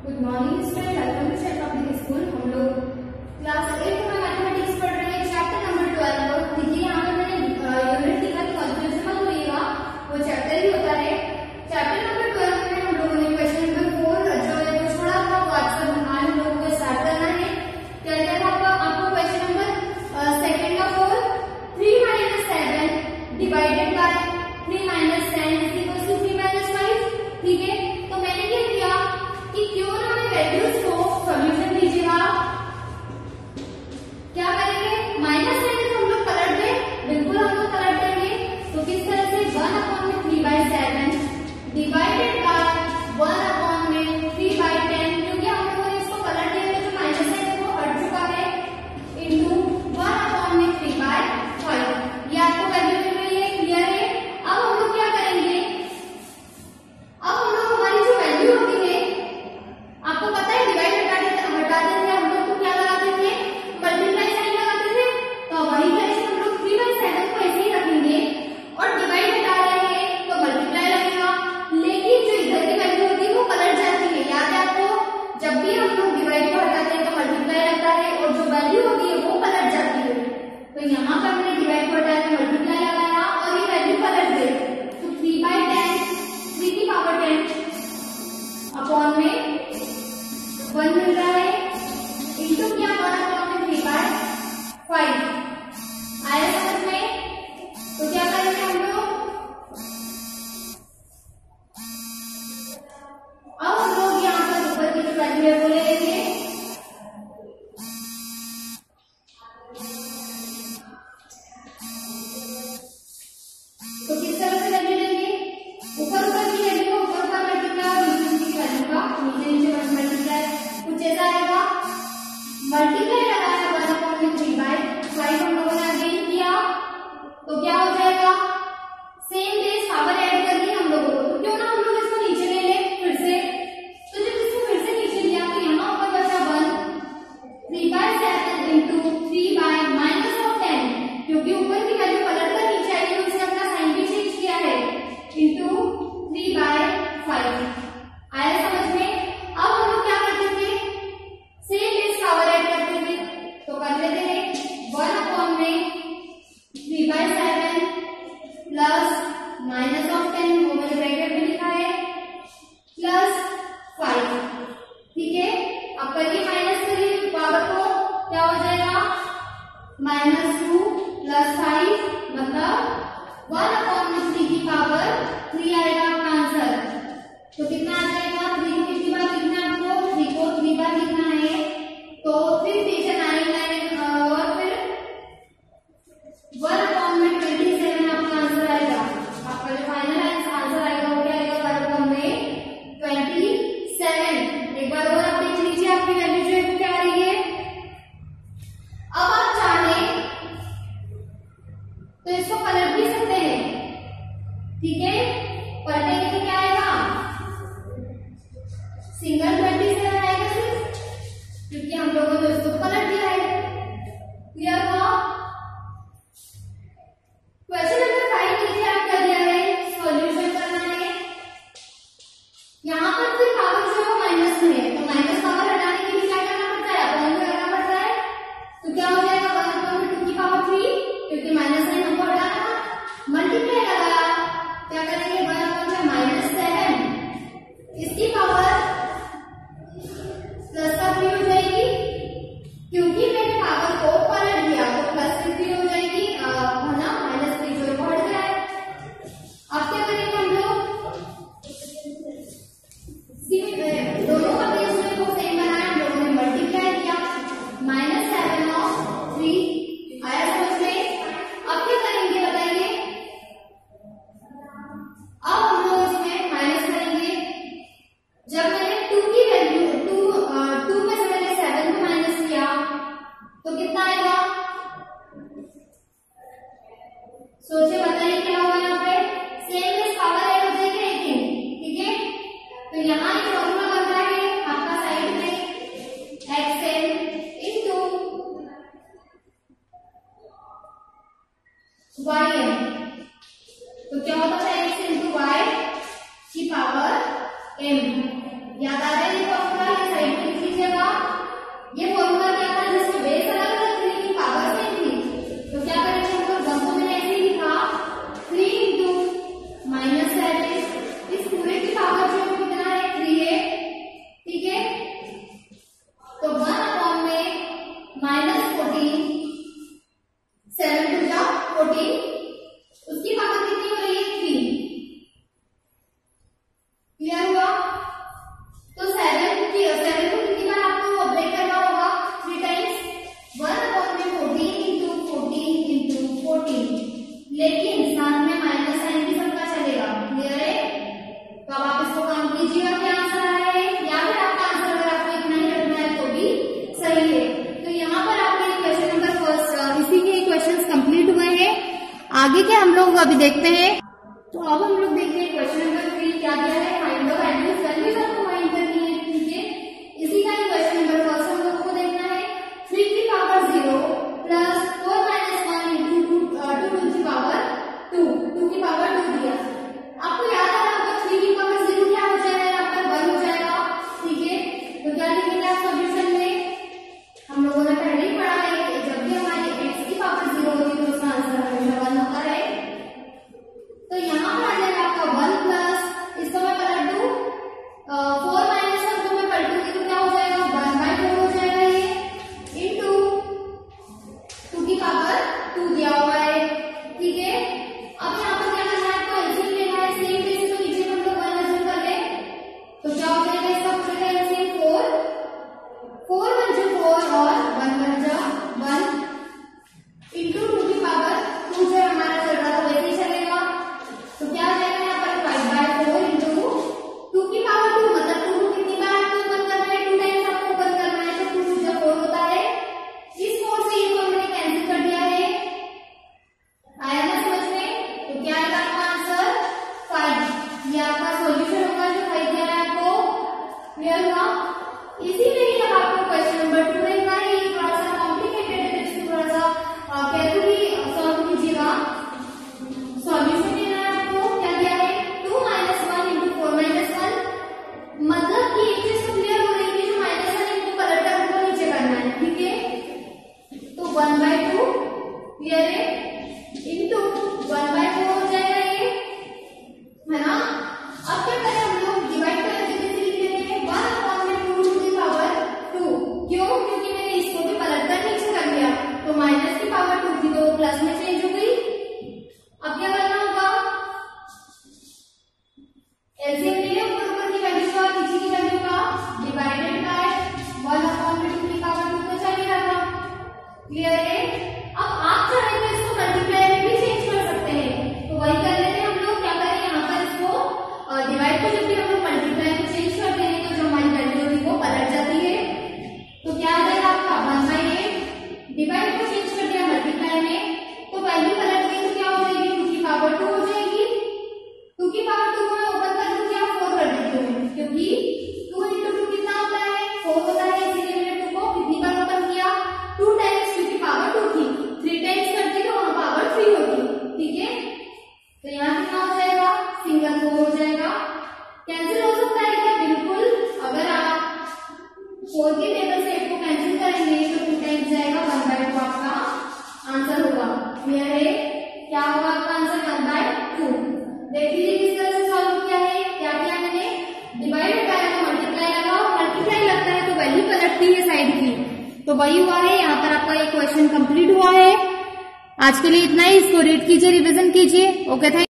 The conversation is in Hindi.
Good morning student, welcome to shelf public school. हम लोग क्लास 8 में मैथमेटिक्स पढ़ रहे हैं, चैप्टर नंबर 12। देखिए यहाँ पे मैंने यूनिट लिखा है, कंफ्यूजन मत होइएगा, वो चैप्टर ही होता है। चैप्टर नंबर 12 में हम लोगों ने क्वेश्चन नंबर 4 जो है वो छोड़ा था, वो आज हम लोगों को स्टार्ट करना है। क्या क्या था आपको क्वेश्चन नंबर सेकंड का 4, 3 - 7 डिवाइडेड बाय 3 - 10 इक्वल्स टू 3 - 5। ठीक है, तो मैंने क्या किया कि क्यों ना मैं वैल्यूज को सॉल्यूशन लीजिएगा, क्या करेंगे, -10 को हम लोग पलट दें, बिल्कुल हम लोग पलट देंगे। तो किस तरह से 1/3/7 डिवाइडेड बाय 1/3/10, क्योंकि हम लोगों ने इसको पलट दिया तो जो -10 है वो हट चुका है, इंटू 1/3/5। ये आपको वैल्यू मिल रही है, क्लियर है। अब हम लोग क्या करेंगे, अब हम लोग हमारी जो वैल्यू होती है, आपको पता है डिवाइड हटा देते थे हम लोग, तो क्या लगाते थे, मल्टीप्लाई साइन लगाते थे। तो वही तरह से हम लोग 3/7 को ऐसे ही रखेंगे और डिवाइड हटा रहे हैं तो मल्टीप्लाई लगेगा, लेकिन जो इधर की वैल्यू होती है वो पलट जाती है। याद है आपको, जब भी हम लोग डिवाइड को हटाते हैं तो मल्टीप्लाई लगता है और जो वैल्यू होती है वो पलट जाती है। तो यहाँ पर हमने डिवाइड को हटा के मल्टीप्लाई लगाया और ये वैल्यू पलट गई, तो 3/10 3 की पावर 10 अपॉन में 1 मिल रहा है, इंटू क्या 1/3/5 आया समझ में। तो क्या करेंगे हम लोग, अब हम लोग यहाँ पर ऊपर की जो वैल्यू है वो ले लेंगे। तो किस तरह से वैल्यू लेंगे, ऊपर की वैल्यू को ऊपर मल्टीप्लाई और नीचे की वैल्यू का नीचे मल्टीप्लाई, कुछ ऐसा आएगा। मल्टीप्लाई लगाया 1/3/5 हम लोगों ने अगेन किया, तो क्या हो जाएगा, सेम बेस पावर ऐड कर दी हम लोगों को। तो क्यों ना हम लोग इसको नीचे ले लें फिर से। तो जब इसको फिर से नीचे लिया तो यहाँ ऊपर बचा 1 3/7 इंटू 3/-10, क्योंकि ऊपर की वैल्यू पलट कर नीचे आई तो इसने अपना साइन भी चेंज किया है, इंटू 3/5 आया समझ में। अब हम लोग क्या करते थे, सेम बेस पावर ऐड करते थे, तो कर लेते हैं 1/3/7 प्लस -10, वो मैंने ब्रैकेट में लिखा है, प्लस 5। ठीक है, अब करिए माइनस करिए पावर को, क्या हो जाएगा, -2 प्लस 5 मतलब 1/3 की पावर 3 आएगा आपका आंसर। तो कितना आ जाएगा, 3 को कितनी बार लिखना है आपको, 3 को 3 बार लिखना है, तो 3 3 से 9 और फिर 1/27 आपका आंसर आएगा। आपका जो फाइनल आंसर आएगा वो क्या आएगा, 1/27। एक बार और आप देख लीजिए आपकी वैल्यू जो है वो क्या आ रही है। अब आप चाहें तो इसको पलट भी सकते हैं, ठीक है, पलटेंगे तो क्या आएगा, सिंगल 27 आएगा सिर्फ, क्योंकि हम लोगों ने इसको पलट दिया है। क्लियर हुआ। क्वेश्चन नंबर 5 नीचे आप कर दिया है, सॉल्यूशन करना है। यहाँ पर फिर पावर जो है माइनस में है, तो माइनस पावर हटाने के लिए क्या करना पड़ता है, अपॉन में करना पड़ता है। तो क्या हो जाएगा, 1/2 की पावर 3, क्योंकि माइनस साइन हमको हटाना था, मल्टीप्लाई लगाया, क्या करेंगे 1/7 इसकी पावर प्लस का 3 हो जाएगी, क्योंकि आगे के हम लोग अभी देखते हैं। तो अब हम लोग देखते हैं क्वेश्चन नंबर 3 क्या दिया है, फाइंड द वैल्यूज। वैल्यूज आपको फाइंड करनी है, ठीक है। इसी का ही क्वेश्चन नंबर फर्स्ट हम लोग को देखना है 3 की power 0 plus 4 minus 1 into 2 two की पावर 2 की पावर 2 दिया। आपको याद आ रहा होगा 3 की पावर 0 क्या हो जाएगा, यहाँ पर 1 हो जाएगा, ठीक है। तो क्या लिखेंगे आप सॉल्यूशन में, हम लोगों ने पहले ही पढ़ा है कि जब भी हमारी x की पावर 0 होती है तो उसका आंसर हमेशा 1 होता है। तो यहाँ पर आ जाएगा आपका 1 प्लस, इसको मैं पलट दूं 4 माइनस 1 को मैं पलटूंगी तो क्या हो जाएगा 1/4 हो जाएगा ये, इंटू 2 की पावर 2 दिया हुआ है, ठीक है। अब यहाँ पर क्या करना है, आपको एलसीएम लेना है। सेम बेसिस तो नीचे हम लोग 1 एज्यूम कर ले, तो क्या हो जाएगा इसका पूरे का एलसीएम 4 1 जो 4 और 1 1 जा 1 इंटू 2 की पावर 2 जो हमारा चल रहा था वैसे ही चलेगा। तो क्या हो जाएगा यहाँ पर 5/4 इंटू 2 की पावर 2, मतलब 2 कितनी बार आपको ओपन करना है, 2 टाइम्स आपको ओपन करना है, तो 2 जो 4 होता है। इस 4 से ये तो हमने कैंसिल कर दिया है, आया ना समझ में। तो क्या आएगा आपका आंसर 5, ये आपका सॉल्यूशन होगा जो 5 दिया है आपको, क्लियर हुआ। इसी में ही अब आपको क्वेश्चन नंबर 2 देखना है, ये थोड़ा सा कॉम्प्लिकेटेड है, इसको थोड़ा सा केयरफुली सॉल्व कीजिएगा। सॉल्यूशन देना है आपको, क्या दिया है 2 माइनस 1 इंटू 4 माइनस 1, मतलब कि एक चीज तो क्लियर हो रही है, जो माइनस 1 इनको पलट कर हमको नीचे करना है, ठीक है। तो 1/2 क्लियर है, इंटू 1/4 हो जाएगा ये, है ना। अब क्या करें हम लोग, डिवाइड करके कैसे लिख लेते हैं 1/2 टू की पावर 2, क्यों, क्योंकि मैंने इसको भी पलट कर नीचे कर लिया, तो माइनस की पावर 2 थी तो प्लस में चेंज हो गई। अब क्या करना होगा, एलसीएम ले लो ऊपर की वैल्यू का नीचे की वैल्यू का, डिवाइडेड बाय 1/2 की पावर 2 तो चल ही रहा था, क्लियर है। अब आप चाहे तो इसको मल्टीप्लाई में भी चेंज कर सकते हैं, तो वही कर लेते हैं हम लोग। क्या करें, यहाँ पर इसको डिवाइड को जब भी हम लोग मल्टीप्लाई में चेंज करते हैं तो जो हमारी वैल्यू होती है वो पलट जाती है। तो क्या आ जाएगा आपका 1/8, डिवाइड को चेंज कर दिया मल्टीप्लाई में, तो वैल्यू पलट गई तो क्या हो जाएगी 2 की पावर 2 हो जाएगी। 2 की पावर 2 को मैं ओपन कर दूं, क्या 4 कर देती हूँ, क्योंकि 2 इंटू 2 कितना होता है 4 होता है, इसीलिए मैंने 2 को कितनी बार ओपन किया 2 टाइम्स, 2 की पावर 2 थी, 3 टाइम्स करती तो वहां पावर 3 होती, ठीक है। तो यहाँ कितना हो जाएगा, सिंगल 4 हो जाएगा, कैंसिल हो सकता है क्या, बिल्कुल। अगर आप 4 के टेबल से 8 को कैंसिल करेंगे तो 2 टाइम्स जाएगा, 1/2 आपका आंसर होगा, क्लियर है। क्या होगा आपका आंसर 1/2। देख लीजिए किस तरह से सॉल्व किया है, क्या किया मैंने, डिवाइड होता है तो मल्टीप्लाई लगाओ, मल्टीप्लाई लगता है तो वैल्यू पलटती है साइड की, तो वही हुआ है। यहाँ पर आपका ये क्वेश्चन कंप्लीट हुआ है। आज के लिए इतना ही, इसको रीड कीजिए, रिवीजन कीजिए। Okay, thank